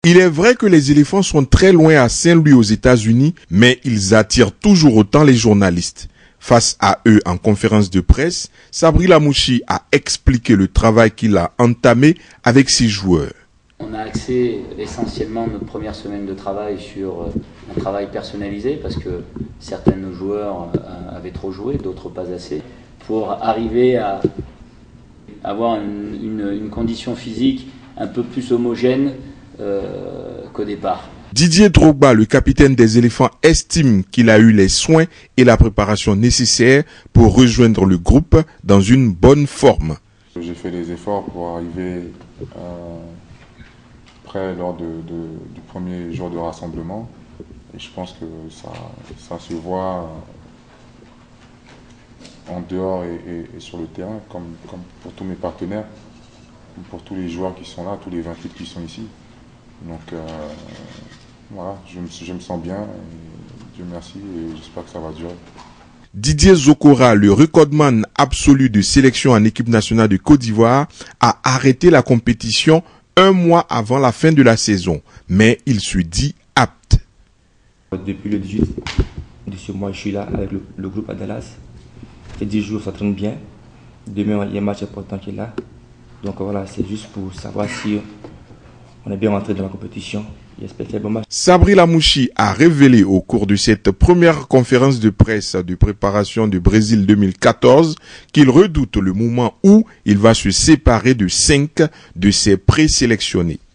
Il est vrai que les éléphants sont très loin à Saint-Louis aux États-Unis, mais ils attirent toujours autant les journalistes. Face à eux en conférence de presse, Sabri Lamouchi a expliqué le travail qu'il a entamé avec ses joueurs. On a axé essentiellement notre première semaine de travail sur un travail personnalisé parce que certains de nos joueurs avaient trop joué, d'autres pas assez, pour arriver à avoir une condition physique un peu plus homogène qu'au départ. Didier Drogba, le capitaine des éléphants, estime qu'il a eu les soins et la préparation nécessaires pour rejoindre le groupe dans une bonne forme. J'ai fait les efforts pour arriver prêt lors du premier jour de rassemblement et je pense que ça se voit en dehors et sur le terrain comme pour tous mes partenaires, pour tous les joueurs qui sont là, tous les 28 qui sont ici. Donc voilà, je me sens bien, et Dieu merci et j'espère que ça va durer. Didier Zokora, le recordman absolu de sélection en équipe nationale de Côte d'Ivoire, a arrêté la compétition un mois avant la fin de la saison, mais il se dit apte. Depuis le 18 de ce mois, je suis là avec le groupe à Dallas. Ça fait 10 jours, ça tourne bien. Demain, il y a un match important qui est là. Donc voilà, c'est juste pour savoir si on est bien rentré dans la compétition. J'espère qu'il y a un bon match. Sabri Lamouchi a révélé au cours de cette première conférence de presse de préparation du Brésil 2014 qu'il redoute le moment où il va se séparer de 5 de ses présélectionnés.